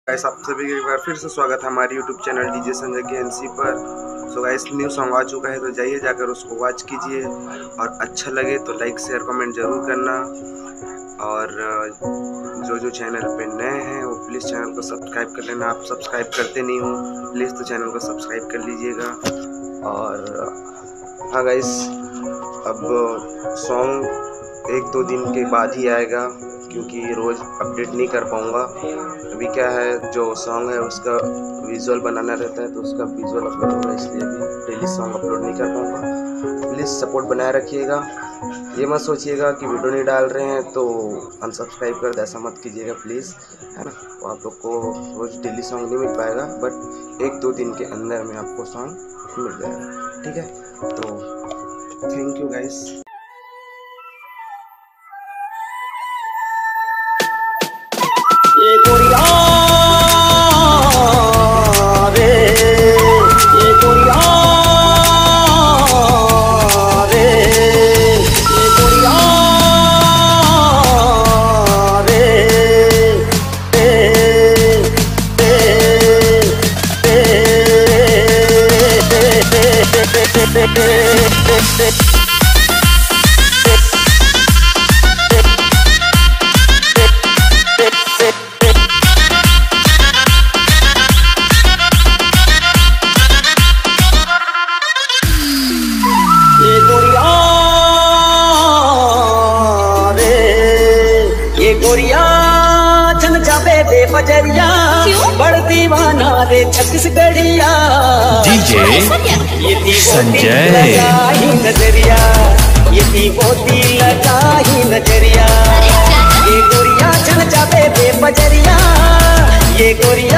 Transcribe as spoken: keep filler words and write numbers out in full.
Guys आप सभी का एक बार फिर से स्वागत है हमारे यूट्यूब चैनल डीजे संजय के एनसी पर। सो गाइस न्यू सॉन्ग आ चुका है तो जाइए जाकर उसको वॉच कीजिए और अच्छा लगे तो लाइक शेयर कमेंट ज़रूर करना। और जो जो चैनल पे नए हैं वो प्लीज़ चैनल को सब्सक्राइब कर लेना। आप सब्सक्राइब करते नहीं हो प्लीज़ तो चैनल को सब्सक्राइब कर लीजिएगा। और हाँ गाइस अब सॉन्ग एक दो दिन के बाद ही आएगा क्योंकि रोज़ अपडेट नहीं कर पाऊँगा। अभी क्या है जो सॉन्ग है उसका विजुअल बनाना रहता है तो उसका विजुअल अपलोड होगा, इसलिए अभी डेली सॉन्ग अपलोड नहीं कर पाऊँगा। प्लीज़ सपोर्ट बनाए रखिएगा। ये मत सोचिएगा कि वीडियो नहीं डाल रहे हैं तो अनसब्सक्राइब कर दे, ऐसा मत कीजिएगा प्लीज़, है ना। तो आप लोग को रोज़ डेली सॉन्ग नहीं मिल पाएगा बट एक दो दिन के अंदर में आपको सॉन्ग मिल जाएगा, ठीक है। तो थैंक यू गाइस। ये गोरिया रे, ये गोरिया रे, ये गोरिया रे, गोरिया चन जाबे दे बजरिया बड़ दीवाना रे छत्तीसगढ़िया डीजे संजय लगाई नजरिया, ये ती मोती लगाई नजरिया। ये गोरिया चन जाबे दे बजरिया, ये गोरिया